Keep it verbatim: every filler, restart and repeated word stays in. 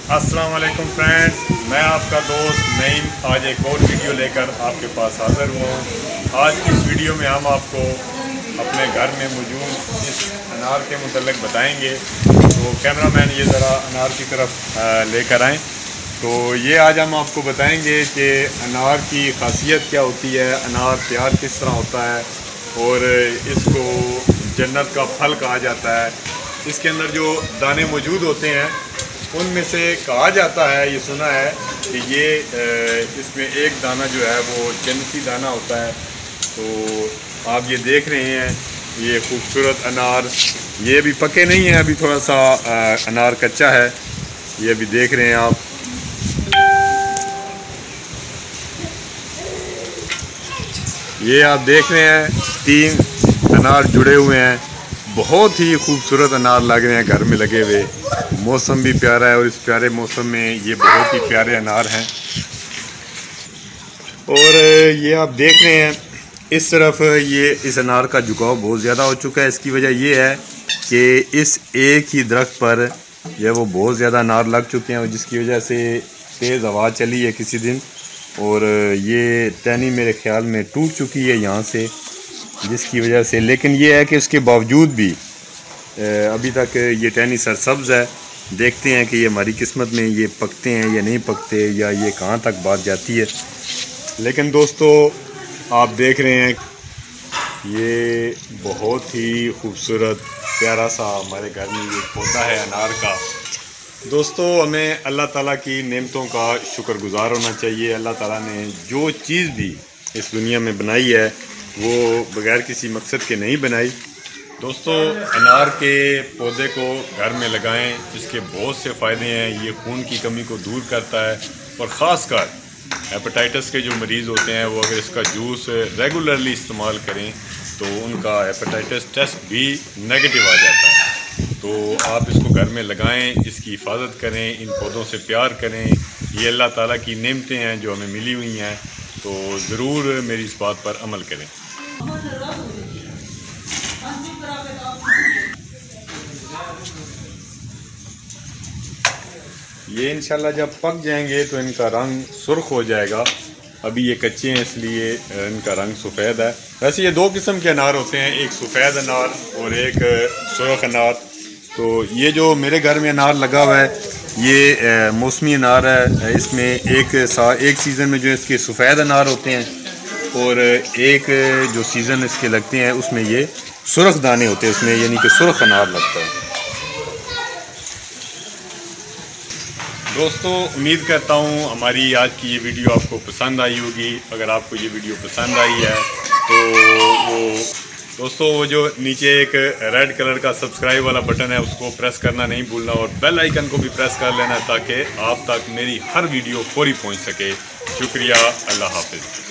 अस्सलाम वालेकुम फ्रेंड्स, मैं आपका दोस्त नईम आज एक और वीडियो लेकर आपके पास हाज़िर हुआ हूँ। आज की इस वीडियो में हम आपको अपने घर में मौजूद इस अनार के मुतल्लिक़ बताएंगे। तो कैमरामैन ये ज़रा अनार की तरफ लेकर आएँ। तो ये आज हम आपको बताएंगे कि अनार की खासियत क्या होती है, अनार तैयार किस तरह होता है और इसको जन्नत का फल कहा जाता है। इसके अंदर जो दाने मौजूद होते हैं उनमें से कहा जाता है, ये सुना है कि ये इसमें एक दाना जो है वो जन्नती दाना होता है। तो आप ये देख रहे हैं ये खूबसूरत अनार, ये अभी पके नहीं है, अभी थोड़ा सा अनार कच्चा है। ये अभी देख रहे हैं आप, ये आप देख रहे हैं तीन अनार जुड़े हुए हैं। बहुत ही खूबसूरत अनार लग रहे हैं घर में लगे हुए। मौसम भी प्यारा है और इस प्यारे मौसम में ये बहुत ही प्यारे अनार हैं। और ये आप देख रहे हैं इस तरफ ये इस अनार का झुकाव बहुत ज़्यादा हो चुका है। इसकी वजह ये है कि इस एक ही दरख्त पर जो वो बहुत ज़्यादा अनार लग चुके हैं, जिसकी वजह से तेज़ हवा चली है किसी दिन और ये टहनी मेरे ख्याल में टूट चुकी है यहाँ से, जिसकी वजह से। लेकिन ये है कि उसके बावजूद भी अभी तक ये टहनी सरसब्ज़ है। देखते हैं कि ये हमारी किस्मत में ये पकते हैं या नहीं पकते, या ये कहाँ तक बात जाती है। लेकिन दोस्तों आप देख रहे हैं ये बहुत ही खूबसूरत प्यारा सा हमारे घर में ये पौधा है अनार का। दोस्तों हमें अल्लाह ताला की नेमतों का शुक्रगुज़ार होना चाहिए। अल्लाह ताला ने जो चीज़ भी इस दुनिया में बनाई है वो बग़ैर किसी मकसद के नहीं बनाई। दोस्तों अनार के पौधे को घर में लगाएं, इसके बहुत से फ़ायदे हैं। ये खून की कमी को दूर करता है और ख़ासकर हेपेटाइटिस के जो मरीज़ होते हैं वो अगर इसका जूस रेगुलरली इस्तेमाल करें तो उनका हेपेटाइटिस टेस्ट भी नेगेटिव आ जाता है। तो आप इसको घर में लगाएं, इसकी हिफाजत करें, इन पौधों से प्यार करें। ये अल्लाह ताला की नेमतें हैं जो हमें मिली हुई हैं, तो ज़रूर मेरी इस बात पर अमल करें। ये इंशाल्लाह जब पक जाएंगे तो इनका रंग सुर्ख हो जाएगा। अभी ये कच्चे हैं इसलिए इनका रंग सफ़ेद है। वैसे ये दो किस्म के अनार होते हैं, एक सफ़ेद अनार और एक सुर्ख अनार। तो ये जो मेरे घर में अनार लगा हुआ है ये मौसमी अनार है। इसमें एक सा एक सीज़न में जो इसके सफ़ेद अनार होते हैं और एक जो सीज़न इसके लगते हैं उसमें ये सुर्ख दाने होते हैं उसमें, यानी कि सुर्ख अनार लगता है। दोस्तों उम्मीद करता हूँ हमारी आज की ये वीडियो आपको पसंद आई होगी। अगर आपको ये वीडियो पसंद आई है तो वो दोस्तों वो जो नीचे एक रेड कलर का सब्सक्राइब वाला बटन है उसको प्रेस करना नहीं भूलना और बेल आइकन को भी प्रेस कर लेना ताकि आप तक मेरी हर वीडियो फौरी पहुँच सके। शुक्रिया, अल्लाह हाफिज़।